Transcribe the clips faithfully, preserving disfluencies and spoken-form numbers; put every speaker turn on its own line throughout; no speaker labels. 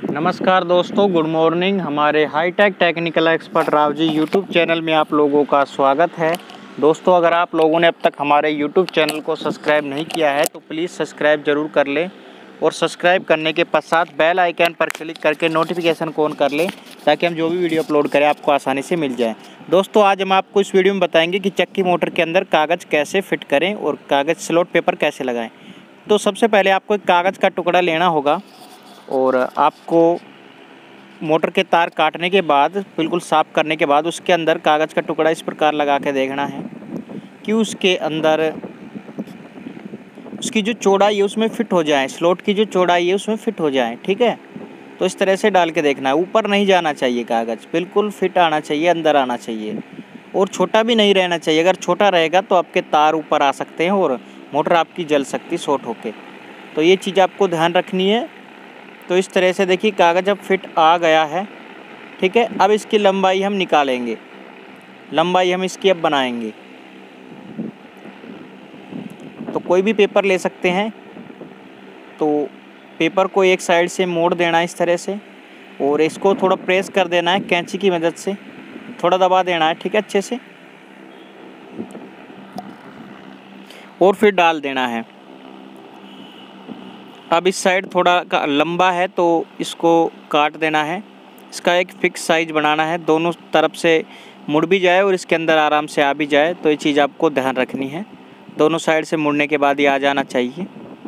नमस्कार दोस्तों, good morning. हमारे hi tech technical expert Rao ji YouTube channel में आप लोगों का स्वागत है। दोस्तों, अगर आप लोगों ने अब तक हमारे यूट्यूब चैनल को सब्सक्राइब नहीं किया है तो प्लीज़ सब्सक्राइब ज़रूर कर लें और सब्सक्राइब करने के पश्चात बेल आइकन पर क्लिक करके नोटिफिकेशन को ऑन कर लें ताकि हम जो भी वीडियो अपलोड करें आपको आसानी से मिल जाए। दोस्तों, आज हम आपको इस वीडियो में बताएंगे कि चक्की मोटर के अंदर कागज़ कैसे फिट करें और कागज़ स्लॉट पेपर कैसे लगाएं। तो सबसे पहले आपको एक कागज़ का टुकड़ा लेना होगा और आपको मोटर के तार काटने के बाद, बिल्कुल साफ़ करने के बाद, उसके अंदर कागज़ का टुकड़ा इस प्रकार लगा के देखना है कि उसके अंदर उसकी जो चौड़ाई है उसमें फिट हो जाए, स्लॉट की जो चौड़ाई है उसमें फिट हो जाए। ठीक है, तो इस तरह से डाल के देखना है। ऊपर नहीं जाना चाहिए, कागज़ बिल्कुल फिट आना चाहिए, अंदर आना चाहिए और छोटा भी नहीं रहना चाहिए। अगर छोटा रहेगा तो आपके तार ऊपर आ सकते हैं और मोटर आपकी जल सकती शॉर्ट होके। तो ये चीज़ आपको ध्यान रखनी है। तो इस तरह से देखिए कागज़ अब फिट आ गया है। ठीक है, अब इसकी लंबाई हम निकालेंगे, लंबाई हम इसकी अब बनाएंगे। तो कोई भी पेपर ले सकते हैं। तो पेपर को एक साइड से मोड़ देना है इस तरह से और इसको थोड़ा प्रेस कर देना है कैंची की मदद से, थोड़ा दबा देना है। ठीक है, अच्छे से, और फिर डाल देना है। अब इस साइड थोड़ा का लंबा है तो इसको काट देना है। इसका एक फ़िक्स साइज़ बनाना है, दोनों तरफ से मुड़ भी जाए और इसके अंदर आराम से आ भी जाए। तो ये चीज़ आपको ध्यान रखनी है। दोनों साइड से मुड़ने के बाद ये आ जाना चाहिए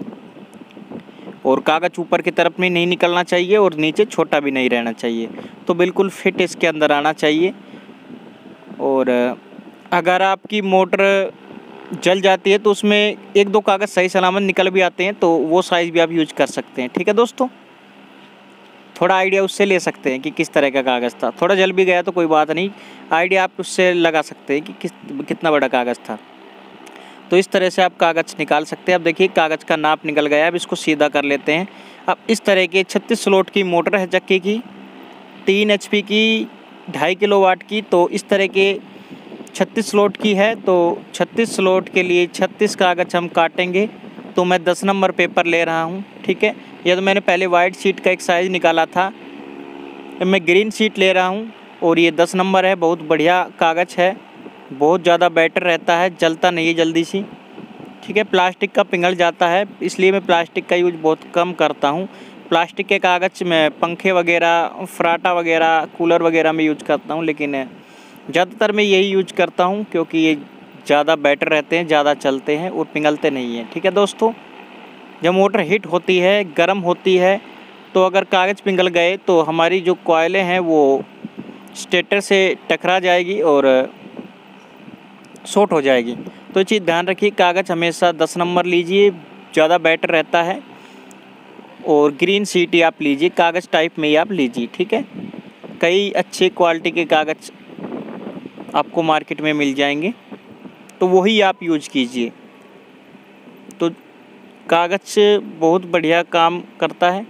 और कागज़ ऊपर की तरफ में नहीं निकलना चाहिए और नीचे छोटा भी नहीं रहना चाहिए। तो बिल्कुल फिट इसके अंदर आना चाहिए। और अगर आपकी मोटर जल जाती है तो उसमें एक दो कागज़ सही सलामत निकल भी आते हैं, तो वो साइज़ भी आप यूज कर सकते हैं। ठीक है दोस्तों, थोड़ा आइडिया उससे ले सकते हैं कि किस तरह का कागज़ था। थोड़ा जल भी गया तो कोई बात नहीं, आइडिया आप उससे लगा सकते हैं कि किस कितना बड़ा कागज़ था। तो इस तरह से आप कागज़ निकाल सकते हैं। अब देखिए कागज़ का नाप निकल गया है। अब इसको सीधा कर लेते हैं। अब इस तरह के छत्तीस स्लॉट की मोटर है चक्की की, तीन एच पी की, ढाई किलो वाट की। तो इस तरह के छत्तीस स्लॉट की है। तो छत्तीस स्लॉट के लिए छत्तीस कागज़ हम काटेंगे। तो मैं दस नंबर पेपर ले रहा हूँ। ठीक है, यह तो मैंने पहले वाइट शीट का एक साइज़ निकाला था, मैं ग्रीन शीट ले रहा हूँ और ये दस नंबर है। बहुत बढ़िया कागज़ है, बहुत ज़्यादा बेटर रहता है, जलता नहीं है जल्दी सी। ठीक है, प्लास्टिक का पिघल जाता है, इसलिए मैं प्लास्टिक का यूज बहुत कम करता हूँ। प्लास्टिक के कागज़ में पंखे वगैरह, फराटा वगैरह, कूलर वगैरह में यूज करता हूँ, लेकिन ज़्यादातर मैं यही यूज करता हूँ क्योंकि ये ज़्यादा बेटर रहते हैं, ज़्यादा चलते हैं और पिघलते नहीं हैं। ठीक है दोस्तों, जब मोटर हीट होती है, गर्म होती है, तो अगर कागज़ पिघल गए तो हमारी जो कॉइलें हैं वो स्टेटर से टकरा जाएगी और शॉर्ट हो जाएगी। तो ये चीज़ ध्यान रखिए, कागज़ हमेशा दस नंबर लीजिए, ज़्यादा बेटर रहता है। और ग्रीन शीट ही आप लीजिए, कागज़ टाइप में ही आप लीजिए। ठीक है, कई अच्छे क्वालिटी के कागज़ आपको मार्केट में मिल जाएंगे, तो वही आप यूज कीजिए। तो कागज़ बहुत बढ़िया काम करता है,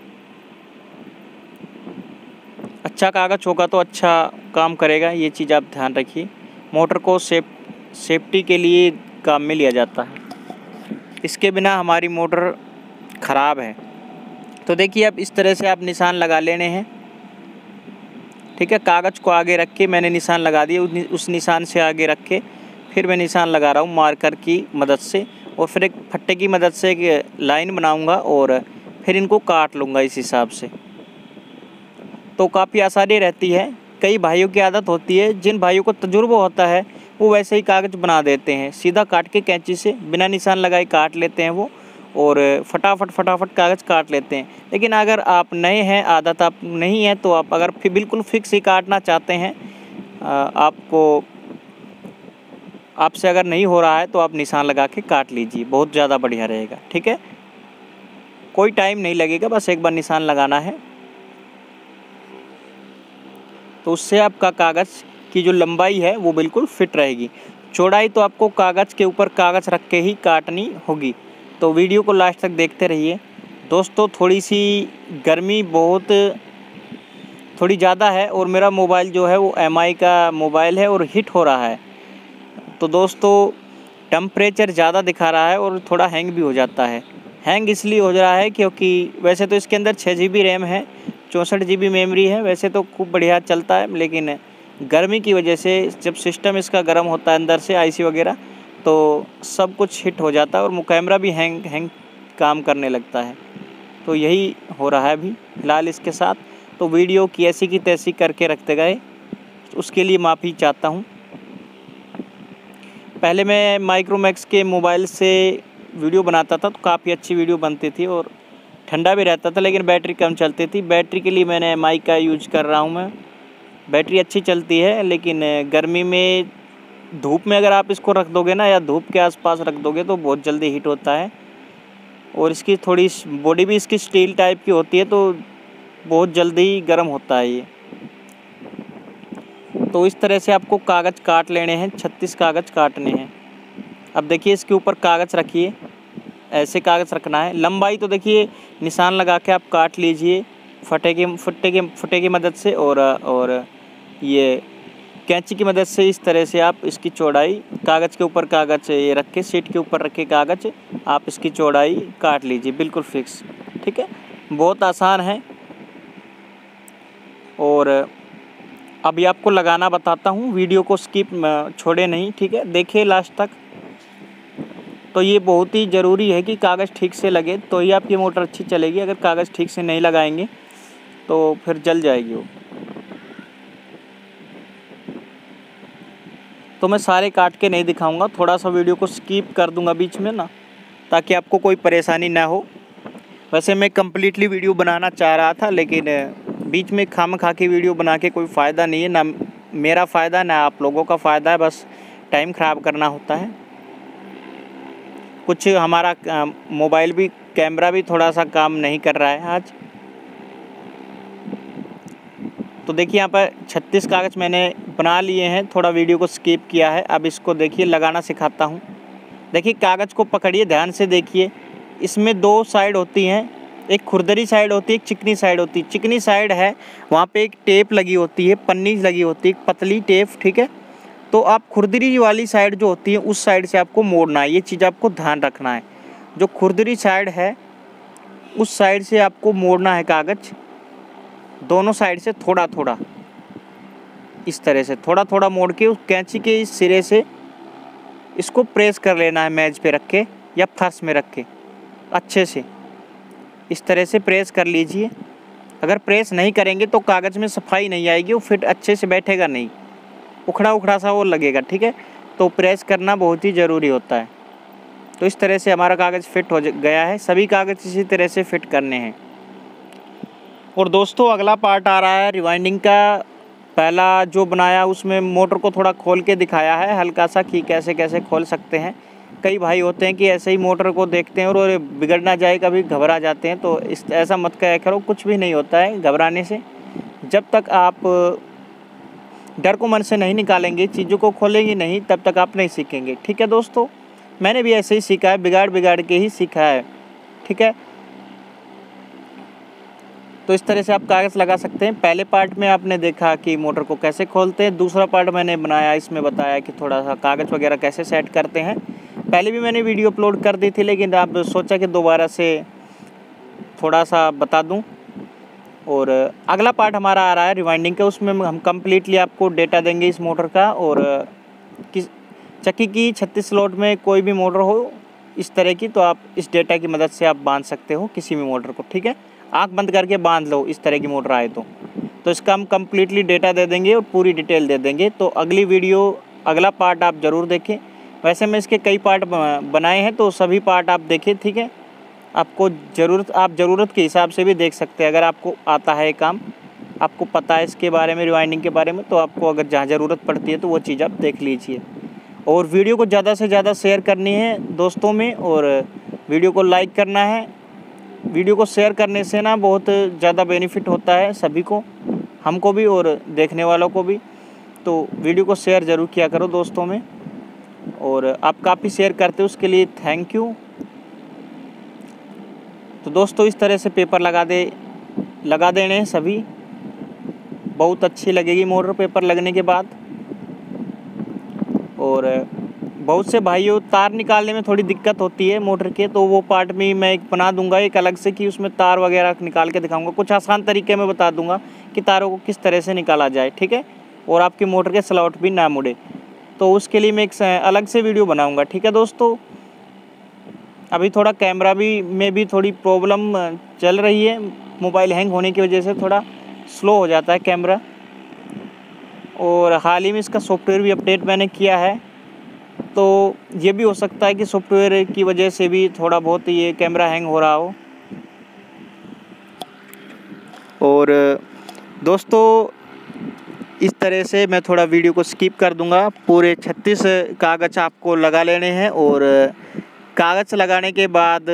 अच्छा कागज़ होगा तो अच्छा काम करेगा, ये चीज़ आप ध्यान रखिए। मोटर को सेफ सेफ्टी के लिए काम में लिया जाता है, इसके बिना हमारी मोटर ख़राब है। तो देखिए अब इस तरह से आप निशान लगा लेने हैं। ठीक है, कागज़ को आगे रख के मैंने निशान लगा दिए, उस निशान से आगे रख के फिर मैं निशान लगा रहा हूँ मार्कर की मदद से, और फिर एक फट्टे की मदद से एक लाइन बनाऊँगा और फिर इनको काट लूँगा इस हिसाब से। तो काफ़ी आसानी रहती है। कई भाइयों की आदत होती है, जिन भाइयों को तजुर्बा होता है वो वैसे ही कागज़ बना देते हैं, सीधा काट के कैंची से बिना निशान लगाए काट लेते हैं वो और फटाफट फटाफट कागज़ काट लेते हैं। लेकिन अगर आप नए हैं, आदत आप नहीं है, तो आप अगर फिर बिल्कुल फिक्स ही काटना चाहते हैं, आपको आपसे अगर नहीं हो रहा है तो आप निशान लगा के काट लीजिए, बहुत ज़्यादा बढ़िया रहेगा। ठीक है, कोई टाइम नहीं लगेगा, बस एक बार निशान लगाना है। तो उससे आपका कागज़ की जो लंबाई है वो बिल्कुल फिट रहेगी। चौड़ाई तो आपको कागज़ के ऊपर कागज़ रख के ही काटनी होगी। तो वीडियो को लास्ट तक देखते रहिए। दोस्तों, थोड़ी सी गर्मी बहुत थोड़ी ज़्यादा है और मेरा मोबाइल जो है वो एम आई का मोबाइल है और हीट हो रहा है। तो दोस्तों, टेम्परेचर ज़्यादा दिखा रहा है और थोड़ा हैंग भी हो जाता है। हैंग इसलिए हो रहा है क्योंकि वैसे तो इसके अंदर छः जी बी रैम है, चौंसठ जी बी मेमोरी है। वैसे तो खूब बढ़िया चलता है, लेकिन गर्मी की वजह से जब सिस्टम इसका गर्म होता है अंदर से आईसी वगैरह, तो सब कुछ हिट हो जाता है और कैमरा भी हैंग हैंग काम करने लगता है। तो यही हो रहा है अभी फ़िलहाल इसके साथ। तो वीडियो की ऐसी की तैसी करके रखते गए, उसके लिए माफ़ी चाहता हूँ। पहले मैं माइक्रोमैक्स के मोबाइल से वीडियो बनाता था तो काफ़ी अच्छी वीडियो बनती थी और ठंडा भी रहता था, लेकिन बैटरी कम चलती थी। बैटरी के लिए मैंने एम आई का यूज कर रहा हूँ मैं। बैटरी अच्छी चलती है, लेकिन गर्मी में धूप में अगर आप इसको रख दोगे ना, या धूप के आसपास रख दोगे तो बहुत जल्दी हीट होता है। और इसकी थोड़ी बॉडी भी इसकी स्टील टाइप की होती है, तो बहुत जल्दी गर्म होता है ये। तो इस तरह से आपको कागज़ काट लेने हैं, छत्तीस कागज़ काटने हैं। अब देखिए इसके ऊपर कागज़ रखिए, ऐसे कागज़ रखना है। लंबाई तो देखिए निशान लगा के आप काट लीजिए फटे के फट्टे के फुटे की मदद से, और और ये कैंची की मदद से। इस तरह से आप इसकी चौड़ाई कागज़ के ऊपर कागज़ ये रख के, शीट के ऊपर रख के कागज़ आप इसकी चौड़ाई काट लीजिए, बिल्कुल फिक्स। ठीक है, बहुत आसान है। और अभी आपको लगाना बताता हूँ, वीडियो को स्किप छोड़े नहीं, ठीक है, देखिए लास्ट तक। तो ये बहुत ही ज़रूरी है कि कागज़ ठीक से लगे तो ही आपकी मोटर अच्छी चलेगी। अगर कागज़ ठीक से नहीं लगाएंगे तो फिर जल जाएगी वो। तो मैं सारे काट के नहीं दिखाऊंगा, थोड़ा सा वीडियो को स्किप कर दूंगा बीच में ना, ताकि आपको कोई परेशानी ना हो। वैसे मैं कम्प्लीटली वीडियो बनाना चाह रहा था, लेकिन बीच में खाम खा के वीडियो बना के कोई फ़ायदा नहीं है, ना मेरा फ़ायदा ना आप लोगों का फ़ायदा है, बस टाइम ख़राब करना होता है। कुछ हमारा मोबाइल भी, कैमरा भी थोड़ा सा काम नहीं कर रहा है आज। तो देखिए यहाँ पर छत्तीस कागज़ मैंने बना लिए हैं, थोड़ा वीडियो को स्किप किया है। अब इसको देखिए लगाना सिखाता हूँ। देखिए कागज़ को पकड़िए, ध्यान से देखिए। इसमें दो साइड होती हैं, एक खुरदरी साइड होती है, एक चिकनी साइड होती है। चिकनी साइड है वहाँ पे एक टेप लगी होती है, पन्नी लगी होती है, पतली टेप, ठीक है। तो आप खुरदरी वाली साइड जो होती है उस साइड से आपको मोड़ना है, ये चीज़ आपको ध्यान रखना है। जो खुरदरी साइड है उस साइड से आपको मोड़ना है कागज़, दोनों साइड से थोड़ा थोड़ा, इस तरह से थोड़ा थोड़ा मोड़ के उस कैंची के इस सिरे से इसको प्रेस कर लेना है, मेज पे रख के या फर्श में रख के अच्छे से इस तरह से प्रेस कर लीजिए। अगर प्रेस नहीं करेंगे तो कागज़ में सफाई नहीं आएगी, वो फिट अच्छे से बैठेगा नहीं, उखड़ा उखड़ा सा वो लगेगा, ठीक है। तो प्रेस करना बहुत ही ज़रूरी होता है। तो इस तरह से हमारा कागज़ फिट हो गया है। सभी कागज़ इसी तरह से फिट करने हैं। और दोस्तों अगला पार्ट आ रहा है रिवाइंडिंग का। पहला जो बनाया उसमें मोटर को थोड़ा खोल के दिखाया है हल्का सा, कि कैसे कैसे खोल सकते हैं। कई भाई होते हैं कि ऐसे ही मोटर को देखते हैं और बिगड़ ना जाए, कभी घबरा जाते हैं। तो इस ऐसा मत कया करो, कुछ भी नहीं होता है घबराने से। जब तक आप डर को मन से नहीं निकालेंगे, चीज़ों को खोलेंगे नहीं, तब तक आप नहीं सीखेंगे, ठीक है दोस्तों। मैंने भी ऐसे ही सीखा है, बिगाड़ बिगाड़ के ही सीखा है, ठीक है। तो इस तरह से आप कागज़ लगा सकते हैं। पहले पार्ट में आपने देखा कि मोटर को कैसे खोलते हैं, दूसरा पार्ट मैंने बनाया, इसमें बताया कि थोड़ा सा कागज़ वगैरह कैसे सेट करते हैं। पहले भी मैंने वीडियो अपलोड कर दी थी, लेकिन आप सोचा कि दोबारा से थोड़ा सा बता दूं। और अगला पार्ट हमारा आ रहा है रिवाइंडिंग का, उसमें हम कम्प्लीटली आपको डेटा देंगे इस मोटर का। और किस चक्की की छत्तीस स्लॉट में कोई भी मोटर हो इस तरह की, तो आप इस डेटा की मदद से आप बांध सकते हो किसी भी मोटर को, ठीक है। आँख बंद करके बांध लो इस तरह की मोटर आए तो तो इसका हम कम्प्लीटली डेटा दे देंगे और पूरी डिटेल दे देंगे। तो अगली वीडियो, अगला पार्ट आप ज़रूर देखें। वैसे मैं इसके कई पार्ट बनाए हैं, तो सभी पार्ट आप देखें, ठीक है। आपको ज़रूरत आप ज़रूरत के हिसाब से भी देख सकते हैं। अगर आपको आता है काम, आपको पता है इसके बारे में, रिवाइंडिंग के बारे में, तो आपको अगर जहाँ ज़रूरत पड़ती है तो वो चीज़ आप देख लीजिए। और वीडियो को ज़्यादा से ज़्यादा शेयर करनी है दोस्तों में, और वीडियो को लाइक करना है। वीडियो को शेयर करने से ना बहुत ज़्यादा बेनिफिट होता है सभी को, हमको भी और देखने वालों को भी। तो वीडियो को शेयर ज़रूर किया करो दोस्तों में, और आप काफ़ी शेयर करते हो उसके लिए थैंक यू। तो दोस्तों इस तरह से पेपर लगा दे लगा देने हैं सभी, बहुत अच्छी लगेगी मोटर पेपर लगने के बाद। और बहुत से भाइयों तार निकालने में थोड़ी दिक्कत होती है मोटर के, तो वो पार्ट भी मैं एक बना दूंगा एक अलग से कि उसमें तार वगैरह निकाल के दिखाऊंगा। कुछ आसान तरीके में बता दूंगा कि तारों को किस तरह से निकाला जाए, ठीक है, और आपकी मोटर के स्लॉट भी ना मुड़े। तो उसके लिए मैं एक अलग से वीडियो बनाऊँगा, ठीक है दोस्तों। अभी थोड़ा कैमरा भी में भी थोड़ी प्रॉब्लम चल रही है, मोबाइल हैंग होने की वजह से थोड़ा स्लो हो जाता है कैमरा, और हाल ही में इसका सॉफ्टवेयर भी अपडेट मैंने किया है, तो ये भी हो सकता है कि सॉफ्टवेयर की वजह से भी थोड़ा बहुत ये कैमरा हैंग हो रहा हो। और दोस्तों इस तरह से मैं थोड़ा वीडियो को स्किप कर दूंगा। पूरे छत्तीस कागज़ आपको लगा लेने हैं, और कागज़ लगाने के बाद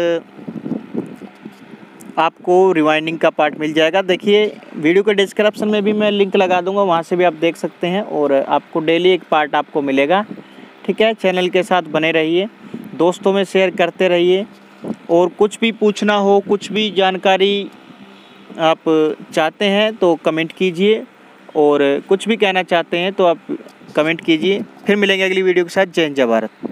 आपको रिवाइंडिंग का पार्ट मिल जाएगा। देखिए वीडियो के डिस्क्रिप्शन में भी मैं लिंक लगा दूंगा, वहाँ से भी आप देख सकते हैं, और आपको डेली एक पार्ट आपको मिलेगा, ठीक है। चैनल के साथ बने रहिए, दोस्तों में शेयर करते रहिए, और कुछ भी पूछना हो, कुछ भी जानकारी आप चाहते हैं तो कमेंट कीजिए, और कुछ भी कहना चाहते हैं तो आप कमेंट कीजिए। फिर मिलेंगे अगली वीडियो के साथ। जय हिंद, जय भारत।